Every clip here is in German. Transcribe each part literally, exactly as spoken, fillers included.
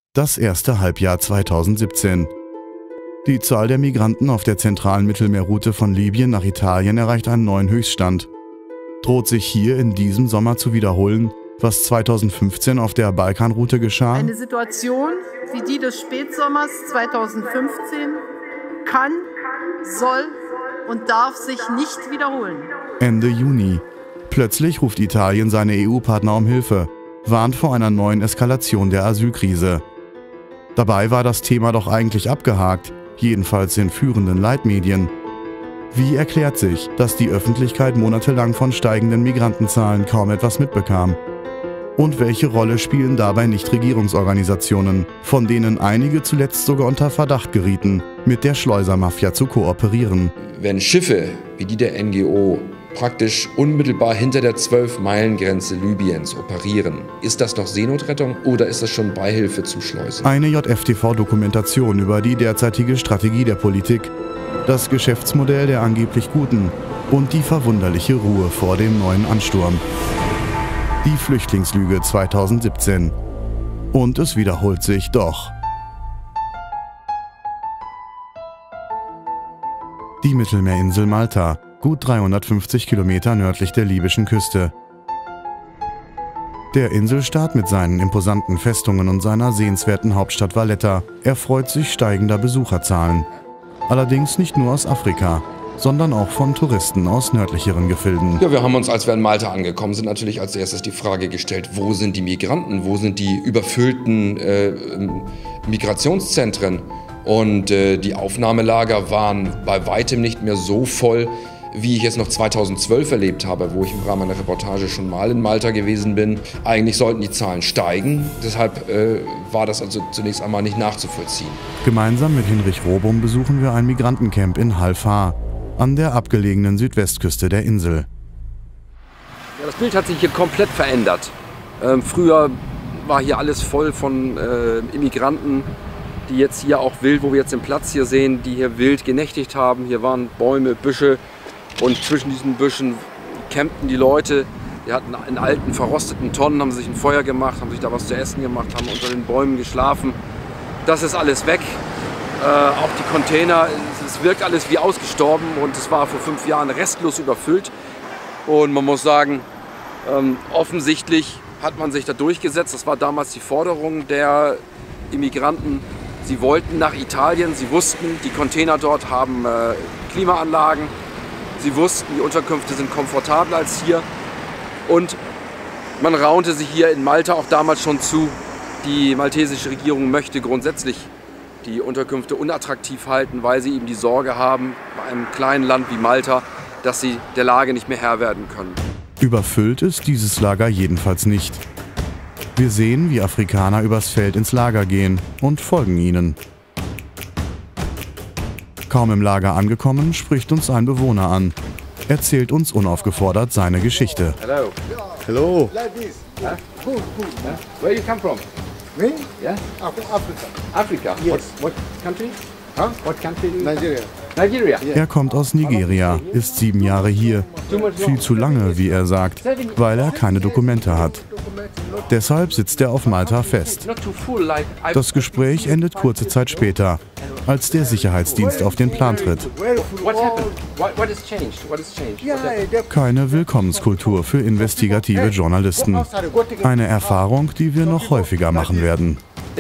Das erste Halbjahr zweitausendsiebzehn. Die Zahl der Migranten auf der zentralen Mittelmeerroute von Libyen nach Italien erreicht einen neuen Höchststand. Droht sich hier in diesem Sommer zu wiederholen, was zweitausendfünfzehn auf der Balkanroute geschah? Eine Situation wie die des Spätsommers zweitausendfünfzehn kann, soll und darf sich nicht wiederholen. Ende Juni. Plötzlich ruft Italien seine E U-Partner um Hilfe, warnt vor einer neuen Eskalation der Asylkrise. Dabei war das Thema doch eigentlich abgehakt, jedenfalls in führenden Leitmedien. Wie erklärt sich, dass die Öffentlichkeit monatelang von steigenden Migrantenzahlen kaum etwas mitbekam? Und welche Rolle spielen dabei Nichtregierungsorganisationen, von denen einige zuletzt sogar unter Verdacht gerieten, mit der Schleusermafia zu kooperieren? Wenn Schiffe wie die der N G O praktisch unmittelbar hinter der zwölf-Meilen-Grenze Libyens operieren, ist das noch Seenotrettung oder ist das schon Beihilfe zu Schleusen? Eine J F T V-Dokumentation über die derzeitige Strategie der Politik, das Geschäftsmodell der angeblich Guten und die verwunderliche Ruhe vor dem neuen Ansturm. Die Flüchtlingslüge zweitausendsiebzehn. Und es wiederholt sich doch. Die Mittelmeerinsel Malta, gut dreihundertfünfzig Kilometer nördlich der libyschen Küste. Der Inselstaat mit seinen imposanten Festungen und seiner sehenswerten Hauptstadt Valletta erfreut sich steigender Besucherzahlen. Allerdings nicht nur aus Afrika, sondern auch von Touristen aus nördlicheren Gefilden. Ja, wir haben uns, als wir in Malta angekommen sind, natürlich als erstes die Frage gestellt, wo sind die Migranten, wo sind die überfüllten äh, Migrationszentren? Und äh, die Aufnahmelager waren bei weitem nicht mehr so voll, wie ich es noch zweitausendzwölf erlebt habe, wo ich im Rahmen einer Reportage schon mal in Malta gewesen bin. Eigentlich sollten die Zahlen steigen, deshalb äh, war das also zunächst einmal nicht nachzuvollziehen. Gemeinsam mit Hinrich Robum besuchen wir ein Migrantencamp in Halfar, an der abgelegenen Südwestküste der Insel. Ja, das Bild hat sich hier komplett verändert. Ähm, früher war hier alles voll von äh, Immigranten, die jetzt hier auch wild, wo wir jetzt den Platz hier sehen, die hier wild genächtigt haben. Hier waren Bäume, Büsche und zwischen diesen Büschen campten die Leute. Die hatten in alten, verrosteten Tonnen, haben sich ein Feuer gemacht, haben sich da was zu essen gemacht, haben unter den Bäumen geschlafen. Das ist alles weg. Äh, auch die Container, es wirkt alles wie ausgestorben und es war vor fünf Jahren restlos überfüllt. Und man muss sagen, ähm, offensichtlich hat man sich da durchgesetzt. Das war damals die Forderung der Immigranten. Sie wollten nach Italien, sie wussten, die Container dort haben äh, Klimaanlagen. Sie wussten, die Unterkünfte sind komfortabler als hier. Und man raunte sich hier in Malta auch damals schon zu. Die maltesische Regierung möchte grundsätzlich die Unterkünfte unattraktiv halten, weil sie eben die Sorge haben, bei einem kleinen Land wie Malta, dass sie der Lage nicht mehr Herr werden können. Überfüllt ist dieses Lager jedenfalls nicht. Wir sehen, wie Afrikaner übers Feld ins Lager gehen und folgen ihnen. Kaum im Lager angekommen, spricht uns ein Bewohner an, erzählt uns unaufgefordert seine Geschichte. Hello. Hello. Like this. Huh? Good, good. Huh? Where you come from? Me? Yeah. Africa. Africa. Yes. What, what country? Huh? What country? Nigeria. Nigeria. Er kommt aus Nigeria, ist sieben Jahre hier. Viel zu lange, wie er sagt, weil er keine Dokumente hat. Deshalb sitzt er auf Malta fest. Das Gespräch endet kurze Zeit später, als der Sicherheitsdienst auf den Plan tritt. Keine Willkommenskultur für investigative Journalisten. Eine Erfahrung, die wir noch häufiger machen werden.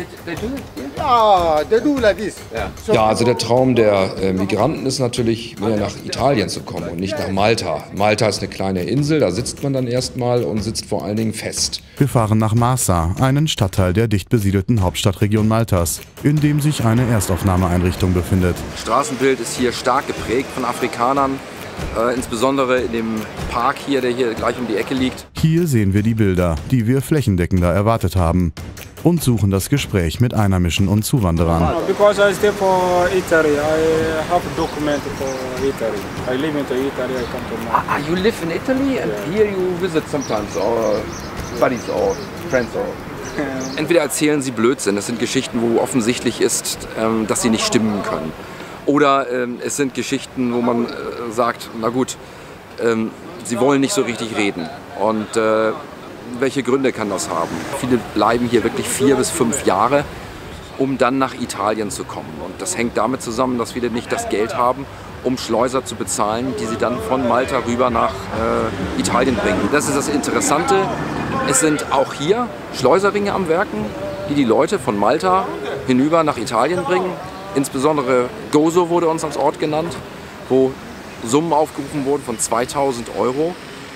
Ja, also der Traum der äh, Migranten ist natürlich, mehr nach Italien zu kommen und nicht nach Malta. Malta ist eine kleine Insel, da sitzt man dann erstmal und sitzt vor allen Dingen fest. Wir fahren nach Marsa, einen Stadtteil der dicht besiedelten Hauptstadtregion Maltas, in dem sich eine Erstaufnahmeeinrichtung befindet. Das Straßenbild ist hier stark geprägt von Afrikanern, äh, insbesondere in dem Park hier, der hier gleich um die Ecke liegt. Hier sehen wir die Bilder, die wir flächendeckender erwartet haben, und suchen das Gespräch mit Einheimischen und Zuwanderern. Because I stay for Italy, I have a document for Italy. I live in Italy, I come to Malta. Ah, you live in Italy and here you visit sometimes or buddies or friends or... Entweder erzählen sie Blödsinn, das sind Geschichten, wo offensichtlich ist, dass sie nicht stimmen können. Oder es sind Geschichten, wo man sagt, na gut, sie wollen nicht so richtig reden. Und welche Gründe kann das haben? Viele bleiben hier wirklich vier bis fünf Jahre um dann nach Italien zu kommen. Und das hängt damit zusammen, dass wir nicht das Geld haben, um Schleuser zu bezahlen, die sie dann von Malta rüber nach äh, Italien bringen. Das ist das Interessante. Es sind auch hier Schleuserringe am Werken, die die Leute von Malta hinüber nach Italien bringen. Insbesondere Gozo wurde uns als Ort genannt, wo Summen aufgerufen wurden von zweitausend Euro.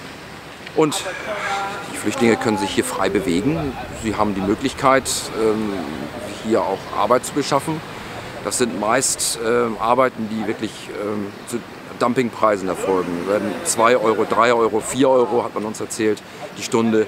Und die Flüchtlinge können sich hier frei bewegen. Sie haben die Möglichkeit, hier auch Arbeit zu beschaffen. Das sind meist Arbeiten, die wirklich zu Dumpingpreisen erfolgen. Werden zwei Euro, drei Euro, vier Euro, hat man uns erzählt, die Stunde.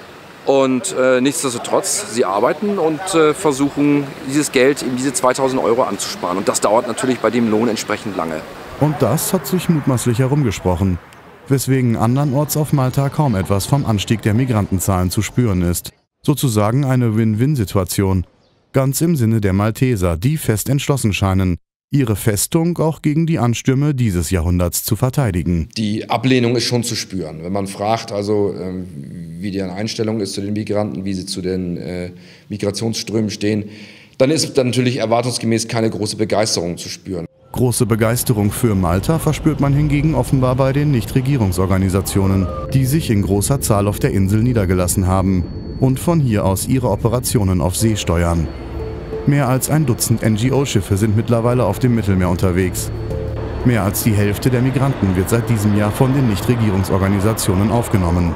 Und äh, nichtsdestotrotz, sie arbeiten und äh, versuchen, dieses Geld, eben diese zweitausend Euro anzusparen. Und das dauert natürlich bei dem Lohn entsprechend lange. Und das hat sich mutmaßlich herumgesprochen, weswegen andernorts auf Malta kaum etwas vom Anstieg der Migrantenzahlen zu spüren ist. Sozusagen eine Win-Win-Situation. Ganz im Sinne der Malteser, die fest entschlossen scheinen, ihre Festung auch gegen die Anstürme dieses Jahrhunderts zu verteidigen. Die Ablehnung ist schon zu spüren. Wenn man fragt, also ähm, wie deren Einstellung ist zu den Migranten, wie sie zu den äh, Migrationsströmen stehen, dann ist dann natürlich erwartungsgemäß keine große Begeisterung zu spüren. Große Begeisterung für Malta verspürt man hingegen offenbar bei den Nichtregierungsorganisationen, die sich in großer Zahl auf der Insel niedergelassen haben und von hier aus ihre Operationen auf See steuern. Mehr als ein Dutzend N G O-Schiffe sind mittlerweile auf dem Mittelmeer unterwegs. Mehr als die Hälfte der Migranten wird seit diesem Jahr von den Nichtregierungsorganisationen aufgenommen.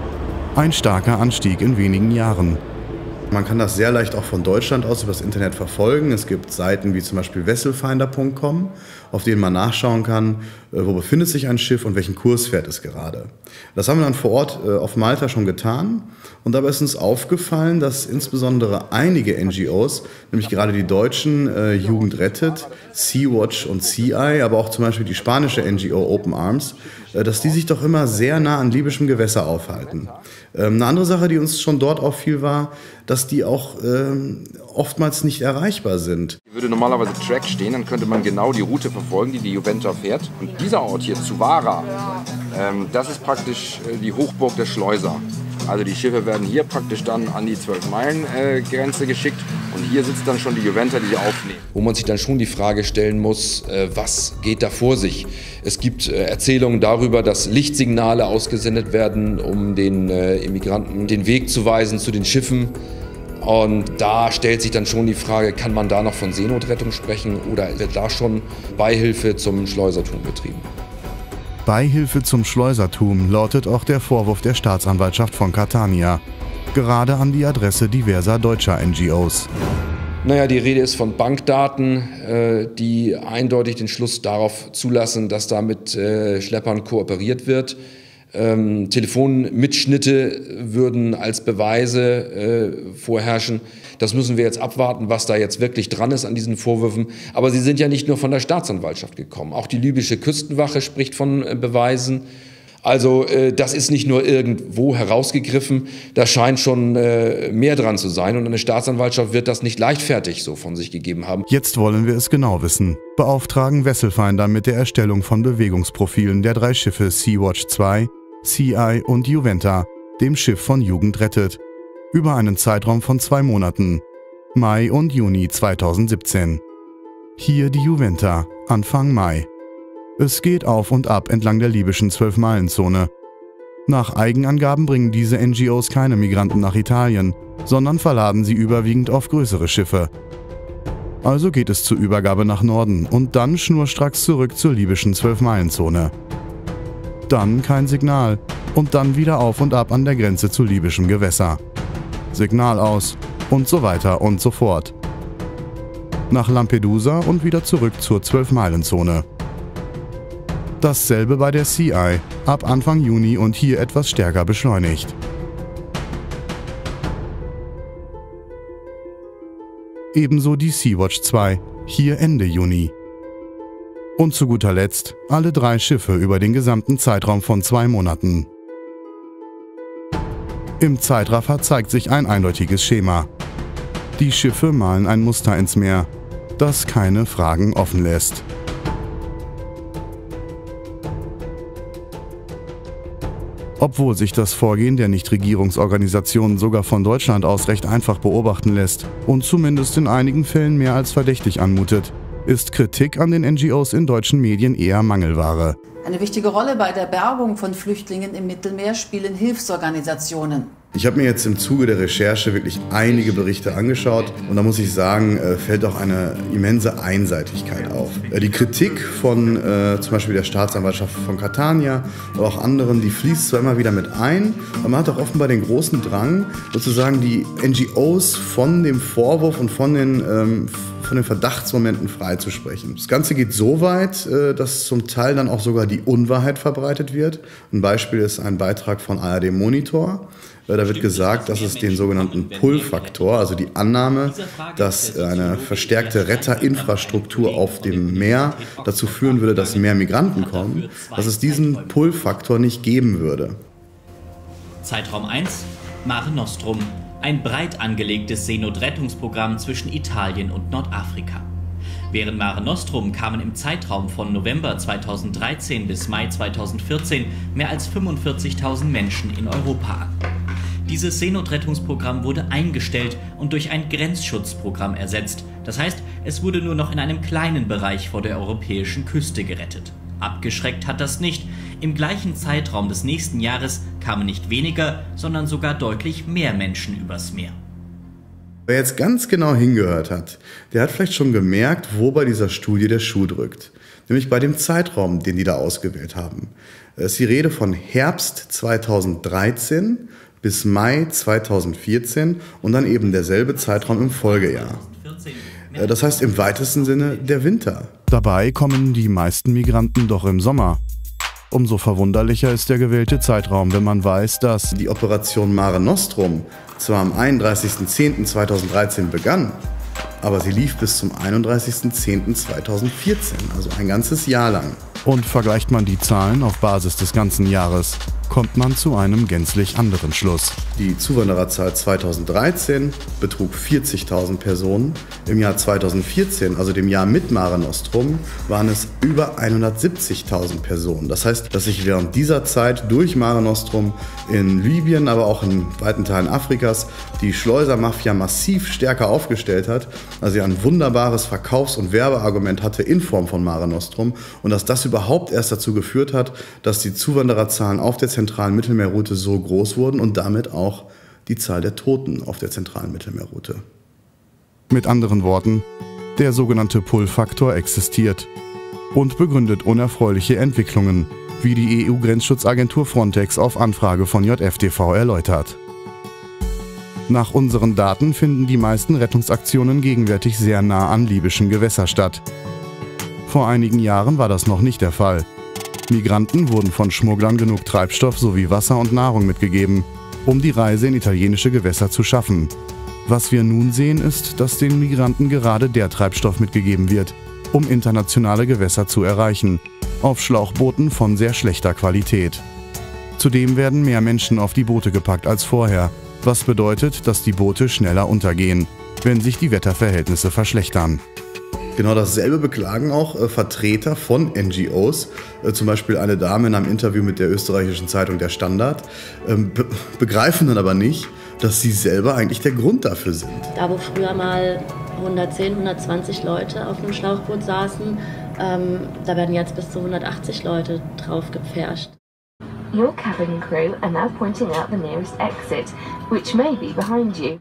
Ein starker Anstieg in wenigen Jahren. Man kann das sehr leicht auch von Deutschland aus über das Internet verfolgen. Es gibt Seiten wie zum Beispiel vesselfinder punkt com, auf denen man nachschauen kann, wo befindet sich ein Schiff und welchen Kurs fährt es gerade. Das haben wir dann vor Ort auf Malta schon getan. Und dabei ist uns aufgefallen, dass insbesondere einige N G Os, nämlich gerade die deutschen äh, Jugend rettet, Sea-Watch und Sea Eye, aber auch zum Beispiel die spanische N G O Open Arms, äh, dass die sich doch immer sehr nah an libyschem Gewässer aufhalten. Ähm, eine andere Sache, die uns schon dort auffiel, war, dass die auch ähm, oftmals nicht erreichbar sind. Hier würde normalerweise Track stehen, dann könnte man genau die Route verfolgen, die die Juventa fährt. Und dieser Ort hier, Zuvara, ähm, das ist praktisch äh, die Hochburg der Schleuser. Also die Schiffe werden hier praktisch dann an die zwölf-Meilen-Grenze geschickt und hier sitzt dann schon die Juventa, die sie aufnehmen. Wo man sich dann schon die Frage stellen muss, was geht da vor sich? Es gibt Erzählungen darüber, dass Lichtsignale ausgesendet werden, um den Immigranten den Weg zu weisen zu den Schiffen. Und da stellt sich dann schon die Frage, kann man da noch von Seenotrettung sprechen oder wird da schon Beihilfe zum Schleusertum betrieben? Beihilfe zum Schleusertum lautet auch der Vorwurf der Staatsanwaltschaft von Catania, gerade an die Adresse diverser deutscher N G Os. Naja, die Rede ist von Bankdaten, die eindeutig den Schluss darauf zulassen, dass da mit Schleppern kooperiert wird. Ähm, Telefonmitschnitte würden als Beweise äh, vorherrschen. Das müssen wir jetzt abwarten, was da jetzt wirklich dran ist an diesen Vorwürfen. Aber sie sind ja nicht nur von der Staatsanwaltschaft gekommen. Auch die libysche Küstenwache spricht von äh, Beweisen. Also äh, das ist nicht nur irgendwo herausgegriffen, da scheint schon äh, mehr dran zu sein. Und eine Staatsanwaltschaft wird das nicht leichtfertig so von sich gegeben haben. Jetzt wollen wir es genau wissen. Beauftragen Vesselfinder mit der Erstellung von Bewegungsprofilen der drei Schiffe Sea-Watch zwei, Sea Eye und Juventa, dem Schiff von Jugend rettet, über einen Zeitraum von zwei Monaten, Mai und Juni zweitausendsiebzehn. Hier die Juventa, Anfang Mai. Es geht auf und ab entlang der libyschen zwölf-Meilen-Zone. Nach Eigenangaben bringen diese N G Os keine Migranten nach Italien, sondern verladen sie überwiegend auf größere Schiffe. Also geht es zur Übergabe nach Norden und dann schnurstracks zurück zur libyschen zwölf-Meilen-Zone. Dann kein Signal und dann wieder auf und ab an der Grenze zu libyschem Gewässer. Signal aus und so weiter und so fort. Nach Lampedusa und wieder zurück zur zwölf-Meilen-Zone. Dasselbe bei der Sea Eye, ab Anfang Juni und hier etwas stärker beschleunigt. Ebenso die Sea-Watch zwei, hier Ende Juni. Und zu guter Letzt alle drei Schiffe über den gesamten Zeitraum von zwei Monaten. Im Zeitraffer zeigt sich ein eindeutiges Schema. Die Schiffe malen ein Muster ins Meer, das keine Fragen offen lässt. Obwohl sich das Vorgehen der Nichtregierungsorganisationen sogar von Deutschland aus recht einfach beobachten lässt und zumindest in einigen Fällen mehr als verdächtig anmutet, ist Kritik an den N G Os in deutschen Medien eher Mangelware. Eine wichtige Rolle bei der Bergung von Flüchtlingen im Mittelmeer spielen Hilfsorganisationen. Ich habe mir jetzt im Zuge der Recherche wirklich einige Berichte angeschaut und da muss ich sagen, fällt auch eine immense Einseitigkeit auf. Die Kritik von äh, zum Beispiel der Staatsanwaltschaft von Catania, aber auch anderen, die fließt zwar immer wieder mit ein, aber man hat auch offenbar den großen Drang, sozusagen die N G Os von dem Vorwurf und von den ähm, von den Verdachtsmomenten freizusprechen. Das Ganze geht so weit, dass zum Teil dann auch sogar die Unwahrheit verbreitet wird. Ein Beispiel ist ein Beitrag von A R D Monitor. Da wird gesagt, dass es den sogenannten Pull-Faktor, also die Annahme, dass eine verstärkte Retterinfrastruktur auf dem Meer dazu führen würde, dass mehr Migranten kommen, dass es diesen Pull-Faktor nicht geben würde. Zeitraum eins, Mare Nostrum. Ein breit angelegtes Seenotrettungsprogramm zwischen Italien und Nordafrika. Während Mare Nostrum kamen im Zeitraum von November zweitausenddreizehn bis Mai zweitausendvierzehn mehr als fünfundvierzigtausend Menschen in Europa an. Dieses Seenotrettungsprogramm wurde eingestellt und durch ein Grenzschutzprogramm ersetzt. Das heißt, es wurde nur noch in einem kleinen Bereich vor der europäischen Küste gerettet. Abgeschreckt hat das nicht. Im gleichen Zeitraum des nächsten Jahres kamen nicht weniger, sondern sogar deutlich mehr Menschen übers Meer. Wer jetzt ganz genau hingehört hat, der hat vielleicht schon gemerkt, wo bei dieser Studie der Schuh drückt. Nämlich bei dem Zeitraum, den die da ausgewählt haben. Es ist die Rede von Herbst zweitausenddreizehn bis Mai zweitausendvierzehn und dann eben derselbe Zeitraum im Folgejahr. Das heißt im weitesten Sinne der Winter. Dabei kommen die meisten Migranten doch im Sommer. Umso verwunderlicher ist der gewählte Zeitraum, wenn man weiß, dass die Operation Mare Nostrum zwar am einunddreißigsten zehnten zweitausenddreizehn begann, aber sie lief bis zum einunddreißigsten zehnten zweitausendvierzehn, also ein ganzes Jahr lang. Und vergleicht man die Zahlen auf Basis des ganzen Jahres, kommt man zu einem gänzlich anderen Schluss. Die Zuwandererzahl zweitausenddreizehn betrug vierzigtausend Personen. Im Jahr zweitausendvierzehn, also dem Jahr mit Mare Nostrum, waren es über hundertsiebzigtausend Personen. Das heißt, dass sich während dieser Zeit durch Mare Nostrum in Libyen, aber auch in weiten Teilen Afrikas, die Schleusermafia massiv stärker aufgestellt hat, also sie ein wunderbares Verkaufs- und Werbeargument hatte in Form von Mare Nostrum und dass das überhaupt erst dazu geführt hat, dass die Zuwandererzahlen auf der zentralen Mittelmeerroute so groß wurden und damit auch die Zahl der Toten auf der zentralen Mittelmeerroute. Mit anderen Worten, der sogenannte Pull-Faktor existiert und begründet unerfreuliche Entwicklungen, wie die E U-Grenzschutzagentur Frontex auf Anfrage von J F T V erläutert. Nach unseren Daten finden die meisten Rettungsaktionen gegenwärtig sehr nah an libyschen Gewässern statt. Vor einigen Jahren war das noch nicht der Fall. Migranten wurden von Schmugglern genug Treibstoff sowie Wasser und Nahrung mitgegeben, um die Reise in italienische Gewässer zu schaffen. Was wir nun sehen, ist, dass den Migranten gerade der Treibstoff mitgegeben wird, um internationale Gewässer zu erreichen, auf Schlauchbooten von sehr schlechter Qualität. Zudem werden mehr Menschen auf die Boote gepackt als vorher, was bedeutet, dass die Boote schneller untergehen, wenn sich die Wetterverhältnisse verschlechtern. Genau dasselbe beklagen auch äh, Vertreter von N G Os, äh, zum Beispiel eine Dame in einem Interview mit der österreichischen Zeitung Der Standard, ähm, be begreifen dann aber nicht, dass sie selber eigentlich der Grund dafür sind. Da wo früher mal hundertzehn, hundertzwanzig Leute auf einem Schlauchboot saßen, ähm, da werden jetzt bis zu hundertachtzig Leute drauf gepfercht. Your cabin crew are now pointing out the nearest exit, which may be behind you.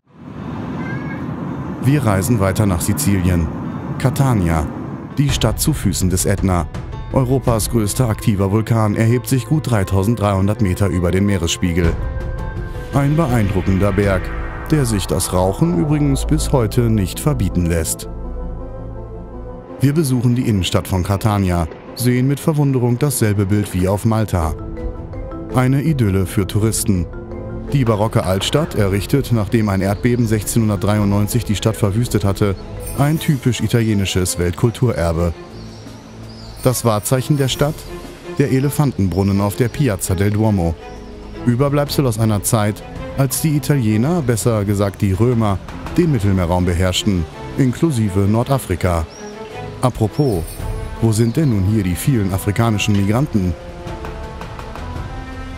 Wir reisen weiter nach Sizilien. Catania, die Stadt zu Füßen des Ätna. Europas größter aktiver Vulkan erhebt sich gut dreitausenddreihundert Meter über den Meeresspiegel. Ein beeindruckender Berg, der sich das Rauchen übrigens bis heute nicht verbieten lässt. Wir besuchen die Innenstadt von Catania, sehen mit Verwunderung dasselbe Bild wie auf Malta. Eine Idylle für Touristen. Die barocke Altstadt, errichtet, nachdem ein Erdbeben sechzehnhundertdreiundneunzig die Stadt verwüstet hatte, ein typisch italienisches Weltkulturerbe. Das Wahrzeichen der Stadt? Der Elefantenbrunnen auf der Piazza del Duomo. Überbleibsel aus einer Zeit, als die Italiener, besser gesagt die Römer, den Mittelmeerraum beherrschten, inklusive Nordafrika. Apropos, wo sind denn nun hier die vielen afrikanischen Migranten?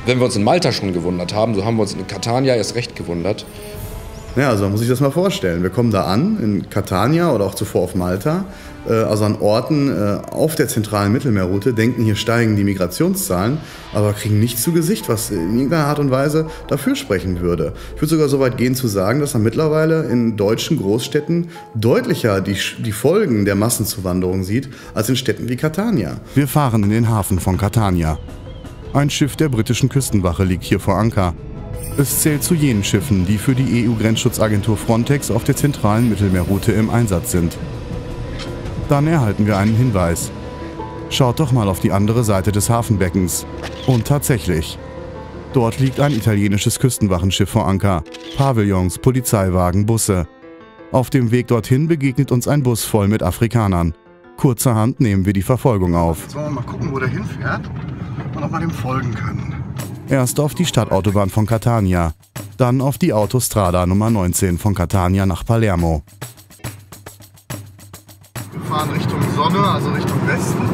Wenn wir uns in Malta schon gewundert haben, so haben wir uns in Catania erst recht gewundert. Ja, also man muss sich das mal vorstellen. Wir kommen da an, in Catania oder auch zuvor auf Malta, äh, also an Orten äh, auf der zentralen Mittelmeerroute, denken, hier steigen die Migrationszahlen, aber kriegen nichts zu Gesicht, was in irgendeiner Art und Weise dafür sprechen würde. Ich würde sogar so weit gehen zu sagen, dass man mittlerweile in deutschen Großstädten deutlicher die, die Folgen der Massenzuwanderung sieht, als in Städten wie Catania. Wir fahren in den Hafen von Catania. Ein Schiff der britischen Küstenwache liegt hier vor Anker. Es zählt zu jenen Schiffen, die für die E U-Grenzschutzagentur Frontex auf der zentralen Mittelmeerroute im Einsatz sind. Dann erhalten wir einen Hinweis. Schaut doch mal auf die andere Seite des Hafenbeckens. Und tatsächlich. Dort liegt ein italienisches Küstenwachenschiff vor Anker. Pavillons, Polizeiwagen, Busse. Auf dem Weg dorthin begegnet uns ein Bus voll mit Afrikanern. Kurzerhand nehmen wir die Verfolgung auf. Jetzt wollen wir mal gucken, wo der hinfährt und ob wir dem folgen können. Erst auf die Stadtautobahn von Catania, dann auf die Autostrada Nummer neunzehn von Catania nach Palermo. Wir fahren Richtung Sonne, also Richtung Westen.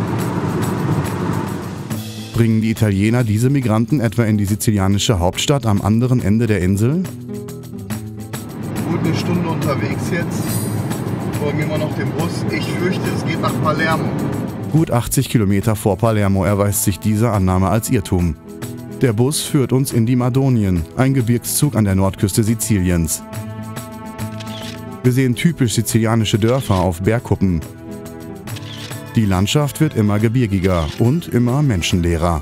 Bringen die Italiener diese Migranten etwa in die sizilianische Hauptstadt am anderen Ende der Insel? Gut eine Stunde unterwegs jetzt, folgen immer noch dem Bus. Ich fürchte, es geht nach Palermo. Gut achtzig Kilometer vor Palermo erweist sich diese Annahme als Irrtum. Der Bus führt uns in die Madonien, ein Gebirgszug an der Nordküste Siziliens. Wir sehen typisch sizilianische Dörfer auf Bergkuppen. Die Landschaft wird immer gebirgiger und immer menschenleerer.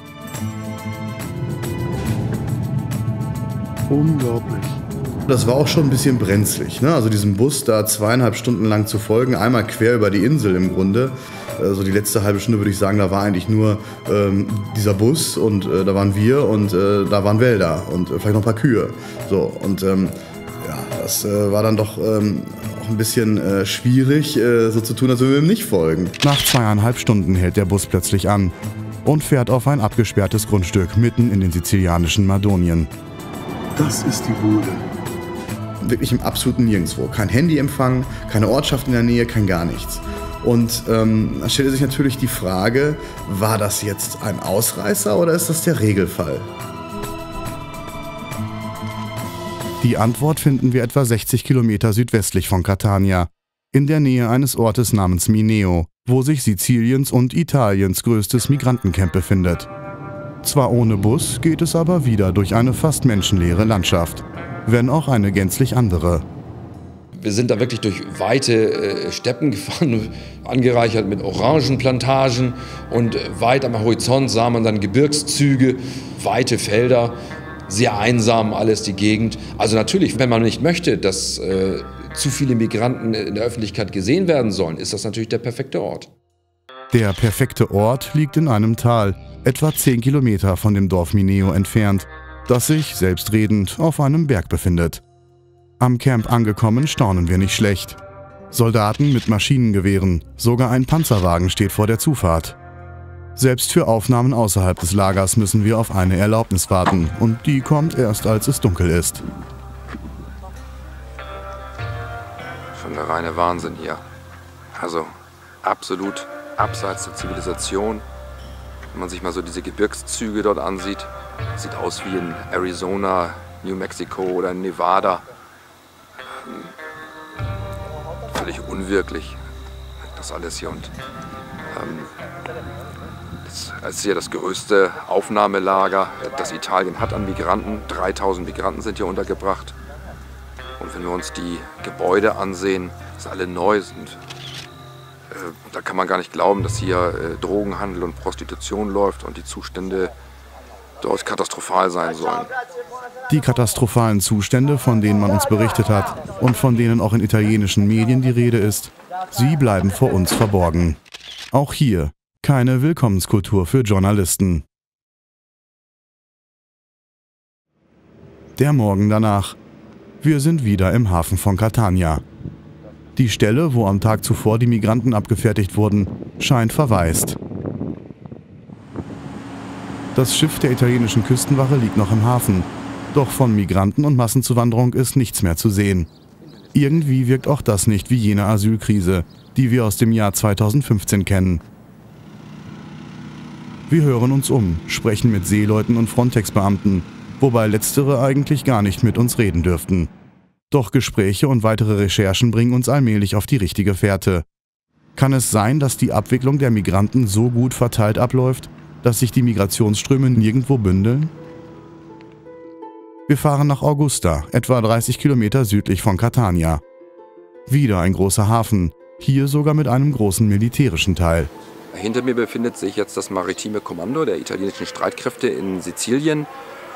Unglaublich. Das war auch schon ein bisschen brenzlig, ne? Also diesem Bus da zweieinhalb Stunden lang zu folgen, einmal quer über die Insel im Grunde. Also die letzte halbe Stunde würde ich sagen, da war eigentlich nur ähm, dieser Bus und äh, da waren wir und äh, da waren Wälder und äh, vielleicht noch ein paar Kühe. So, und ähm, ja, das äh, war dann doch ähm, auch ein bisschen äh, schwierig, äh, so zu tun, als würden wir ihm nicht folgen. Nach zweieinhalb Stunden hält der Bus plötzlich an und fährt auf ein abgesperrtes Grundstück mitten in den sizilianischen Madonien. Das ist die Bude. Wirklich im absoluten Nirgendwo. Kein Handyempfang, keine Ortschaft in der Nähe, kein gar nichts. Und ähm, da stellt sich natürlich die Frage, war das jetzt ein Ausreißer oder ist das der Regelfall? Die Antwort finden wir etwa sechzig Kilometer südwestlich von Catania, in der Nähe eines Ortes namens Mineo, wo sich Siziliens und Italiens größtes Migrantencamp befindet. Zwar ohne Bus, geht es aber wieder durch eine fast menschenleere Landschaft, wenn auch eine gänzlich andere. Wir sind da wirklich durch weite äh, Steppen gefahren, angereichert mit Orangenplantagen und weit am Horizont sah man dann Gebirgszüge, weite Felder, sehr einsam alles die Gegend. Also natürlich, wenn man nicht möchte, dass äh, zu viele Migranten in der Öffentlichkeit gesehen werden sollen, ist das natürlich der perfekte Ort. Der perfekte Ort liegt in einem Tal, etwa zehn Kilometer von dem Dorf Mineo entfernt, das sich, selbstredend, auf einem Berg befindet. Am Camp angekommen, staunen wir nicht schlecht. Soldaten mit Maschinengewehren, sogar ein Panzerwagen steht vor der Zufahrt. Selbst für Aufnahmen außerhalb des Lagers müssen wir auf eine Erlaubnis warten und die kommt erst, als es dunkel ist. Schon der reine Wahnsinn hier. Also absolut abseits der Zivilisation. Wenn man sich mal so diese Gebirgszüge dort ansieht, sieht aus wie in Arizona, New Mexico oder Nevada. Völlig unwirklich, das alles hier. Und ähm, das ist hier das größte Aufnahmelager, das Italien hat an Migranten. dreitausend Migranten sind hier untergebracht. Und wenn wir uns die Gebäude ansehen, dass alle neu sind, äh, da kann man gar nicht glauben, dass hier äh, Drogenhandel und Prostitution läuft und die Zustände dort katastrophal sein sollen. Die katastrophalen Zustände, von denen man uns berichtet hat und von denen auch in italienischen Medien die Rede ist, sie bleiben vor uns verborgen. Auch hier keine Willkommenskultur für Journalisten. Der Morgen danach. Wir sind wieder im Hafen von Catania. Die Stelle, wo am Tag zuvor die Migranten abgefertigt wurden, scheint verwaist. Das Schiff der italienischen Küstenwache liegt noch im Hafen. Doch von Migranten und Massenzuwanderung ist nichts mehr zu sehen. Irgendwie wirkt auch das nicht wie jene Asylkrise, die wir aus dem Jahr zweitausendfünfzehn kennen. Wir hören uns um, sprechen mit Seeleuten und Frontex-Beamten, wobei letztere eigentlich gar nicht mit uns reden dürften. Doch Gespräche und weitere Recherchen bringen uns allmählich auf die richtige Fährte. Kann es sein, dass die Abwicklung der Migranten so gut verteilt abläuft, dass sich die Migrationsströme nirgendwo bündeln? Wir fahren nach Augusta, etwa dreißig Kilometer südlich von Catania. Wieder ein großer Hafen, hier sogar mit einem großen militärischen Teil. Hinter mir befindet sich jetzt das maritime Kommando der italienischen Streitkräfte in Sizilien.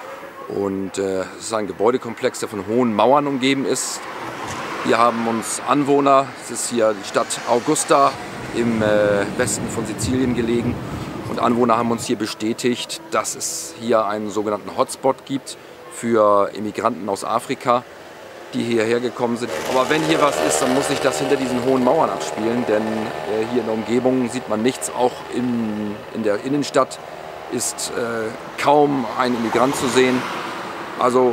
Und äh, es ist ein Gebäudekomplex, der von hohen Mauern umgeben ist. Hier haben uns Anwohner, es ist hier die Stadt Augusta im äh, Westen von Sizilien gelegen. Und Anwohner haben uns hier bestätigt, dass es hier einen sogenannten Hotspot gibt für Immigranten aus Afrika, die hierher gekommen sind. Aber wenn hier was ist, dann muss sich das hinter diesen hohen Mauern abspielen, denn äh, hier in der Umgebung sieht man nichts. Auch in, in der Innenstadt ist äh, kaum ein Immigrant zu sehen. Also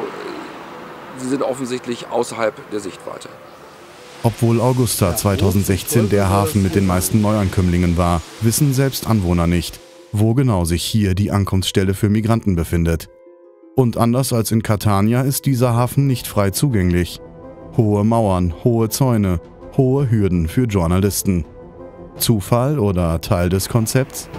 sie sind offensichtlich außerhalb der Sichtweite. Obwohl Augusta zweitausendsechzehn der Hafen mit den meisten Neuankömmlingen war, wissen selbst Anwohner nicht, wo genau sich hier die Ankunftsstelle für Migranten befindet. Und anders als in Catania ist dieser Hafen nicht frei zugänglich. Hohe Mauern, hohe Zäune, hohe Hürden für Journalisten. Zufall oder Teil des Konzepts?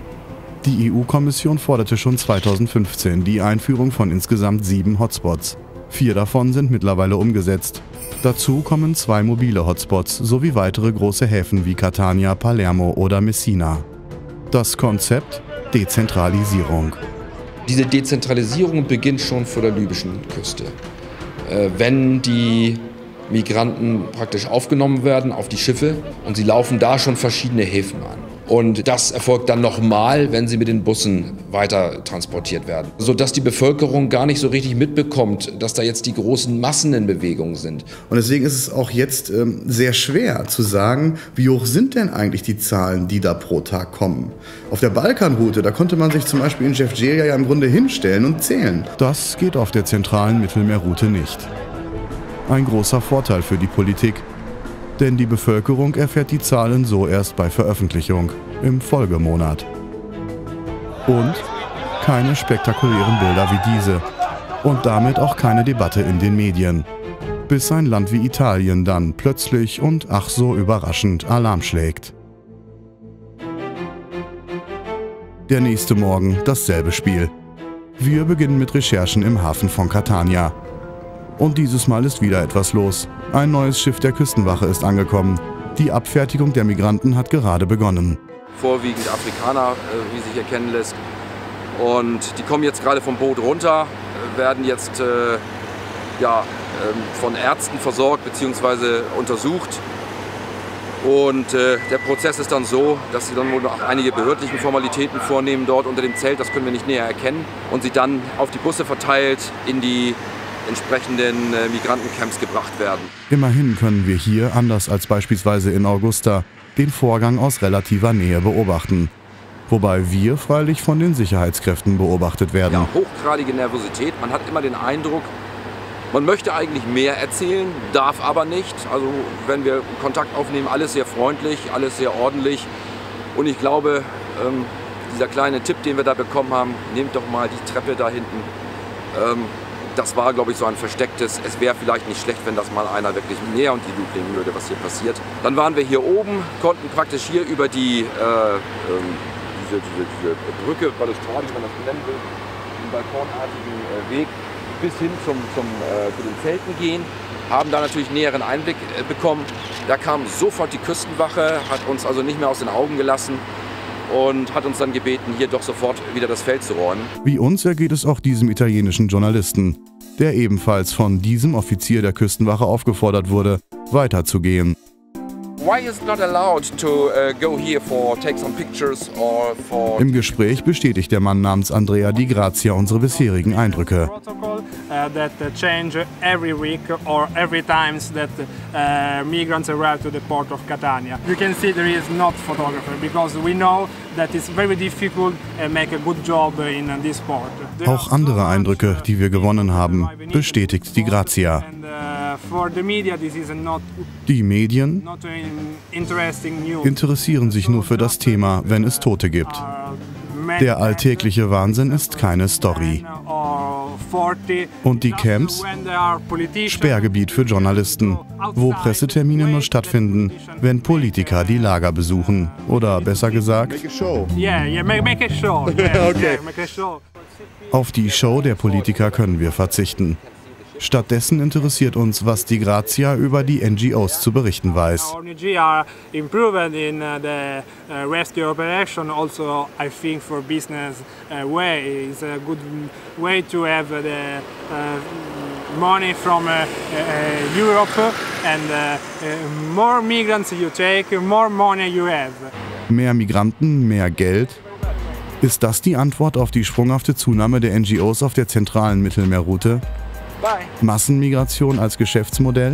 Die E U-Kommission forderte schon zweitausendfünfzehn die Einführung von insgesamt sieben Hotspots. Vier davon sind mittlerweile umgesetzt. Dazu kommen zwei mobile Hotspots sowie weitere große Häfen wie Catania, Palermo oder Messina. Das Konzept? Dezentralisierung. Diese Dezentralisierung beginnt schon vor der libyschen Küste. Äh, wenn die Migranten praktisch aufgenommen werden auf die Schiffe und sie laufen da schon verschiedene Häfen an. Und das erfolgt dann nochmal, wenn sie mit den Bussen weiter transportiert werden. Sodass die Bevölkerung gar nicht so richtig mitbekommt, dass da jetzt die großen Massen in Bewegung sind. Und deswegen ist es auch jetzt ähm, sehr schwer zu sagen, wie hoch sind denn eigentlich die Zahlen, die da pro Tag kommen. Auf der Balkanroute, da konnte man sich zum Beispiel in Jevgeria ja im Grunde hinstellen und zählen. Das geht auf der zentralen Mittelmeerroute nicht. Ein großer Vorteil für die Politik. Denn die Bevölkerung erfährt die Zahlen so erst bei Veröffentlichung, im Folgemonat. Und keine spektakulären Bilder wie diese. Und damit auch keine Debatte in den Medien. Bis ein Land wie Italien dann plötzlich und ach so überraschend Alarm schlägt. Der nächste Morgen dasselbe Spiel. Wir beginnen mit Recherchen im Hafen von Catania. Und dieses Mal ist wieder etwas los. Ein neues Schiff der Küstenwache ist angekommen. Die Abfertigung der Migranten hat gerade begonnen. Vorwiegend Afrikaner, wie sich erkennen lässt. Und die kommen jetzt gerade vom Boot runter, werden jetzt äh, ja, äh, von Ärzten versorgt bzw. untersucht. Und äh, der Prozess ist dann so, dass sie dann wohl noch einige behördliche Formalitäten vornehmen dort unter dem Zelt. Das können wir nicht näher erkennen. Und sie dann auf die Busse verteilt in die entsprechenden äh, Migrantencamps gebracht werden. Immerhin können wir hier, anders als beispielsweise in Augusta, den Vorgang aus relativer Nähe beobachten. Wobei wir freilich von den Sicherheitskräften beobachtet werden. Ja, hochgradige Nervosität. Man hat immer den Eindruck, man möchte eigentlich mehr erzählen, darf aber nicht. Also wenn wir Kontakt aufnehmen, alles sehr freundlich, alles sehr ordentlich. Und ich glaube, ähm, dieser kleine Tipp, den wir da bekommen haben, nehmt doch mal die Treppe da hinten. Ähm, Das war, glaube ich, so ein verstecktes, es wäre vielleicht nicht schlecht, wenn das mal einer wirklich näher unter die Lupe nehmen würde, was hier passiert. Dann waren wir hier oben, konnten praktisch hier über die, äh, ähm, diese, diese, diese Brücke, Balustrade, wie man das nennen will, den balkonartigen äh, Weg bis hin zum, zum, äh, zu den Zelten gehen, haben da natürlich näheren Einblick äh, bekommen. Da kam sofort die Küstenwache, hat uns also nicht mehr aus den Augen gelassen und hat uns dann gebeten, hier doch sofort wieder das Feld zu räumen. Wie uns ergeht es auch diesem italienischen Journalisten, der ebenfalls von diesem Offizier der Küstenwache aufgefordert wurde, weiterzugehen. Why is it not allowed to uh, go here for take some pictures or for... Im Gespräch bestätigt der Mann namens Andrea Di Grazia unsere bisherigen Eindrücke. Protocol uh, that uh, change every week or every times that uh, migrants arrive to the port of Catania. You can see there is not photographer because we know that it's very difficult to make a good job in this port. Auch andere Eindrücke, die wir gewonnen haben, bestätigt Di Grazia. Die Medien interessieren sich nur für das Thema, wenn es Tote gibt. Der alltägliche Wahnsinn ist keine Story. Und die Camps? Sperrgebiet für Journalisten, wo Pressetermine nur stattfinden, wenn Politiker die Lager besuchen. Oder besser gesagt, auf die Show der Politiker können wir verzichten. Stattdessen interessiert uns, was die Grazia über die N G Os zu berichten weiß. Money from uh, uh, Europe and uh, uh, more migrants you take, more money you have. Mehr Migranten, mehr Geld? Ist das die Antwort auf die sprunghafte Zunahme der N G Os auf der zentralen Mittelmeerroute? Massenmigration als Geschäftsmodell?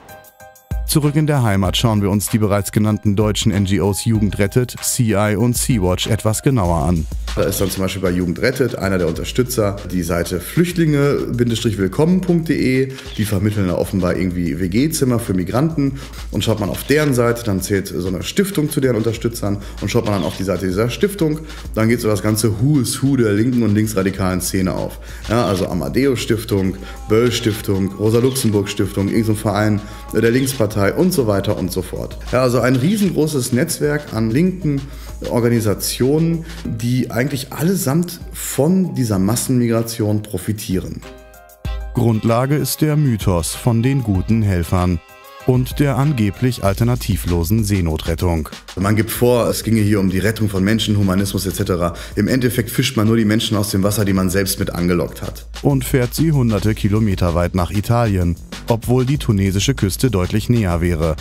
Zurück in der Heimat schauen wir uns die bereits genannten deutschen N G Os Jugend rettet, C I und Sea-Watch etwas genauer an. Da ist dann zum Beispiel bei Jugend rettet einer der Unterstützer die Seite flüchtlinge willkommen punkt de. Die vermitteln da offenbar irgendwie W G-Zimmer für Migranten. Und schaut man auf deren Seite, dann zählt so eine Stiftung zu deren Unterstützern. Und schaut man dann auf die Seite dieser Stiftung, dann geht so das ganze Who is Who der linken und linksradikalen Szene auf. Ja, also Amadeus-Stiftung, Böll-Stiftung, Rosa-Luxemburg-Stiftung, irgendein Verein der Linkspartei und so weiter und so fort. Ja, also ein riesengroßes Netzwerk an linken Organisationen, die eigentlich allesamt von dieser Massenmigration profitieren. Grundlage ist der Mythos von den guten Helfern und der angeblich alternativlosen Seenotrettung. Man gibt vor, es ginge hier um die Rettung von Menschen, Humanismus et cetera. Im Endeffekt fischt man nur die Menschen aus dem Wasser, die man selbst mit angelockt hat. Und fährt sie hunderte Kilometer weit nach Italien, obwohl die tunesische Küste deutlich näher wäre.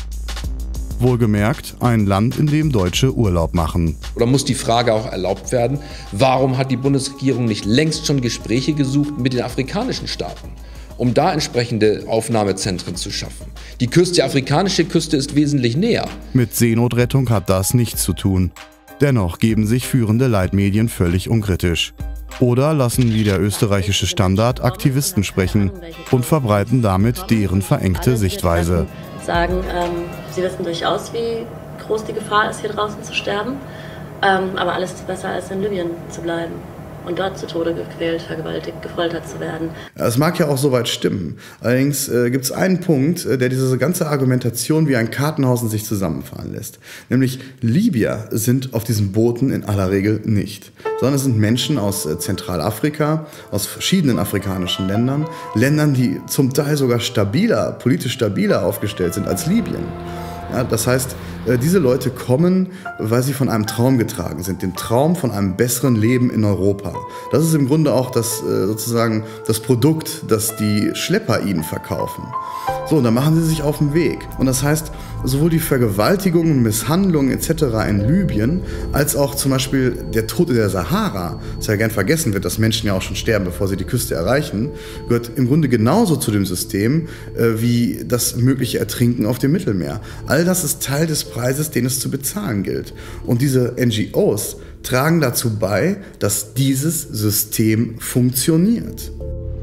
Wohlgemerkt, ein Land, in dem Deutsche Urlaub machen. Oder muss die Frage auch erlaubt werden, warum hat die Bundesregierung nicht längst schon Gespräche gesucht mit den afrikanischen Staaten, um da entsprechende Aufnahmezentren zu schaffen? Die Küste, die afrikanische Küste ist wesentlich näher. Mit Seenotrettung hat das nichts zu tun. Dennoch geben sich führende Leitmedien völlig unkritisch. Oder lassen wie der österreichische Standard Aktivisten sprechen und verbreiten damit deren verengte Sichtweise. Sagen, ähm, sie wissen durchaus, wie groß die Gefahr ist, hier draußen zu sterben. Ähm, aber alles ist besser, als in Libyen zu bleiben und dort zu Tode gequält, vergewaltigt, gefoltert zu werden. Es mag ja auch soweit stimmen. Allerdings äh, gibt es einen Punkt, äh, der diese ganze Argumentation wie ein Kartenhaus in sich zusammenfallen lässt. Nämlich Libyer sind auf diesen Booten in aller Regel nicht, sondern es sind Menschen aus äh, Zentralafrika, aus verschiedenen afrikanischen Ländern, Ländern, die zum Teil sogar stabiler, politisch stabiler aufgestellt sind als Libyen. Ja, das heißt, diese Leute kommen, weil sie von einem Traum getragen sind, dem Traum von einem besseren Leben in Europa. Das ist im Grunde auch das, sozusagen das Produkt, das die Schlepper ihnen verkaufen. So, und dann machen sie sich auf den Weg. Und das heißt, sowohl die Vergewaltigungen, Misshandlungen et cetera in Libyen, als auch zum Beispiel der Tod in der Sahara, das ja gern vergessen wird, dass Menschen ja auch schon sterben, bevor sie die Küste erreichen, gehört im Grunde genauso zu dem System äh, wie das mögliche Ertrinken auf dem Mittelmeer. All das ist Teil des Preises, den es zu bezahlen gilt. Und diese N G Os tragen dazu bei, dass dieses System funktioniert.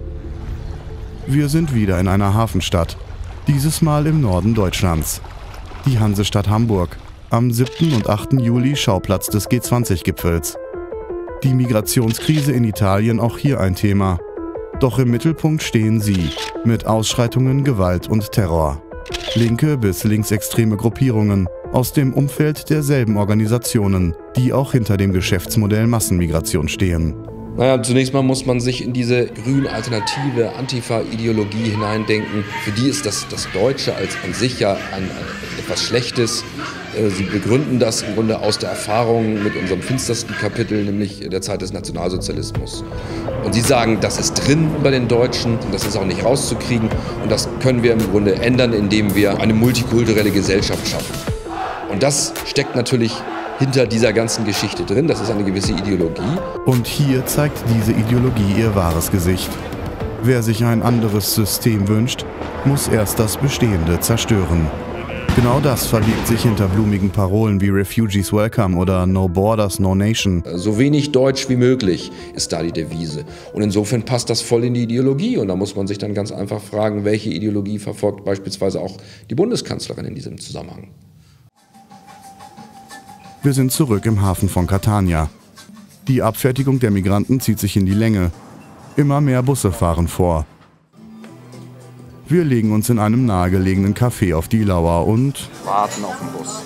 Wir sind wieder in einer Hafenstadt, dieses Mal im Norden Deutschlands. Die Hansestadt Hamburg, am siebten und achten Juli Schauplatz des G zwanzig Gipfels. Die Migrationskrise in Italien auch hier ein Thema. Doch im Mittelpunkt stehen sie, mit Ausschreitungen, Gewalt und Terror. Linke bis linksextreme Gruppierungen aus dem Umfeld derselben Organisationen, die auch hinter dem Geschäftsmodell Massenmigration stehen. Naja, zunächst mal muss man sich in diese grüne alternative Antifa-Ideologie hineindenken. Für die ist das, das Deutsche als an sich ja ein, ein, etwas Schlechtes. Sie begründen das im Grunde aus der Erfahrung mit unserem finstersten Kapitel, nämlich der Zeit des Nationalsozialismus. Und sie sagen, das ist drin bei den Deutschen und das ist auch nicht rauszukriegen. Und das können wir im Grunde ändern, indem wir eine multikulturelle Gesellschaft schaffen. Und das steckt natürlich hinter dieser ganzen Geschichte drin. Das ist eine gewisse Ideologie. Und hier zeigt diese Ideologie ihr wahres Gesicht. Wer sich ein anderes System wünscht, muss erst das Bestehende zerstören. Genau das verbirgt sich hinter blumigen Parolen wie Refugees Welcome oder No Borders, No Nation. So wenig Deutsch wie möglich ist da die Devise. Und insofern passt das voll in die Ideologie. Und da muss man sich dann ganz einfach fragen, welche Ideologie verfolgt beispielsweise auch die Bundeskanzlerin in diesem Zusammenhang. Wir sind zurück im Hafen von Catania. Die Abfertigung der Migranten zieht sich in die Länge. Immer mehr Busse fahren vor. Wir legen uns in einem nahegelegenen Café auf die Lauer und warten auf den Bus.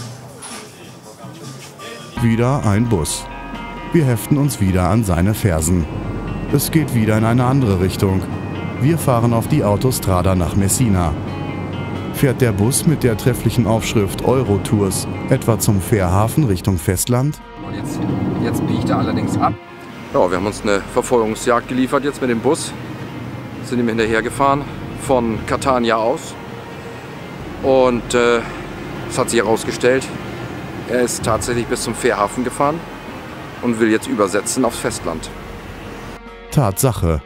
Wieder ein Bus. Wir heften uns wieder an seine Fersen. Es geht wieder in eine andere Richtung. Wir fahren auf die Autostrada nach Messina. Fährt der Bus mit der trefflichen Aufschrift Eurotours etwa zum Fährhafen Richtung Festland? Und jetzt, jetzt biegt er allerdings ab. Ja, wir haben uns eine Verfolgungsjagd geliefert jetzt mit dem Bus. Sind ihm hinterhergefahren von Catania aus. Und äh, es hat sich herausgestellt, er ist tatsächlich bis zum Fährhafen gefahren und will jetzt übersetzen aufs Festland. Tatsache.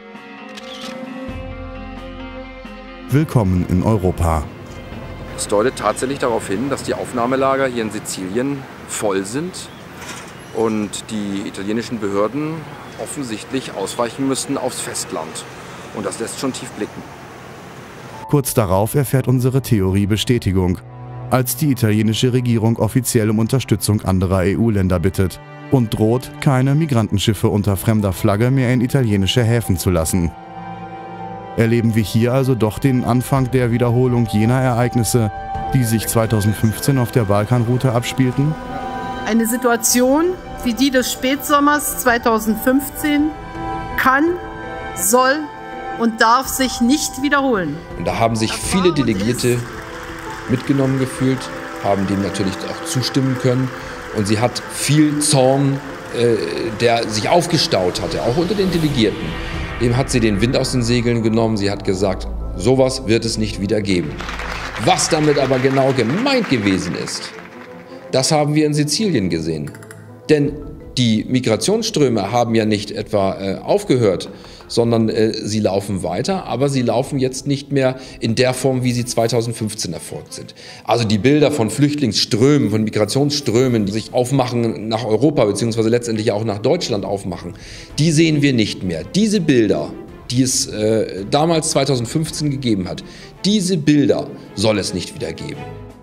Willkommen in Europa. Es deutet tatsächlich darauf hin, dass die Aufnahmelager hier in Sizilien voll sind und die italienischen Behörden offensichtlich ausweichen müssten aufs Festland. Und das lässt schon tief blicken. Kurz darauf erfährt unsere Theorie Bestätigung, als die italienische Regierung offiziell um Unterstützung anderer E U-Länder bittet und droht, keine Migrantenschiffe unter fremder Flagge mehr in italienische Häfen zu lassen. Erleben wir hier also doch den Anfang der Wiederholung jener Ereignisse, die sich zweitausendfünfzehn auf der Balkanroute abspielten? Eine Situation wie die des Spätsommers zweitausendfünfzehn kann, soll und darf sich nicht wiederholen. Und da haben sich viele Delegierte mitgenommen gefühlt, haben dem natürlich auch zustimmen können. Und sie hat viel Zorn, äh, der sich aufgestaut hatte, auch unter den Delegierten. Dem hat sie den Wind aus den Segeln genommen. Sie hat gesagt, sowas wird es nicht wieder geben. Was damit aber genau gemeint gewesen ist, das haben wir in Sizilien gesehen. Denn die Migrationsströme haben ja nicht etwa äh, aufgehört, sondern äh, sie laufen weiter, aber sie laufen jetzt nicht mehr in der Form, wie sie zweitausendfünfzehn erfolgt sind. Also die Bilder von Flüchtlingsströmen, von Migrationsströmen, die sich aufmachen nach Europa beziehungsweise letztendlich auch nach Deutschland aufmachen, die sehen wir nicht mehr. Diese Bilder, die es äh, damals zweitausendfünfzehn gegeben hat, diese Bilder soll es nicht wieder geben.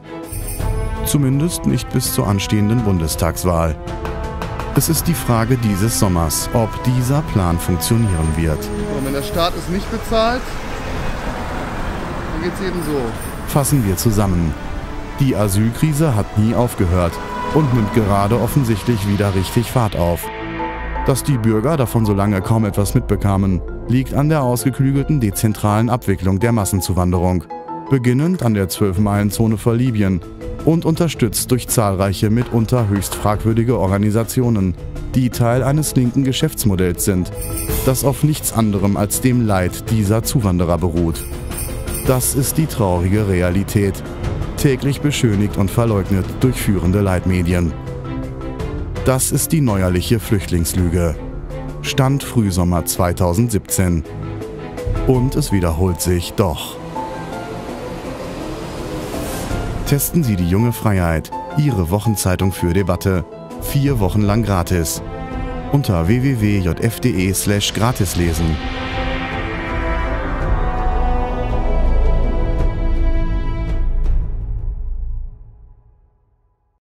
Zumindest nicht bis zur anstehenden Bundestagswahl. Es ist die Frage dieses Sommers, ob dieser Plan funktionieren wird. So, wenn der Staat es nicht bezahlt, dann geht es eben so. Fassen wir zusammen. Die Asylkrise hat nie aufgehört und nimmt gerade offensichtlich wieder richtig Fahrt auf. Dass die Bürger davon so lange kaum etwas mitbekamen, liegt an der ausgeklügelten dezentralen Abwicklung der Massenzuwanderung, beginnend an der Zwölf-Meilen-Zone vor Libyen und unterstützt durch zahlreiche mitunter höchst fragwürdige Organisationen, die Teil eines linken Geschäftsmodells sind, das auf nichts anderem als dem Leid dieser Zuwanderer beruht. Das ist die traurige Realität, täglich beschönigt und verleugnet durch führende Leitmedien. Das ist die neuerliche Flüchtlingslüge. Stand Frühsommer zweitausendsiebzehn. Und es wiederholt sich doch. Testen Sie die junge Freiheit, Ihre Wochenzeitung für Debatte. Vier Wochen lang gratis. Unter w w w punkt j f punkt d e slash gratis lesen.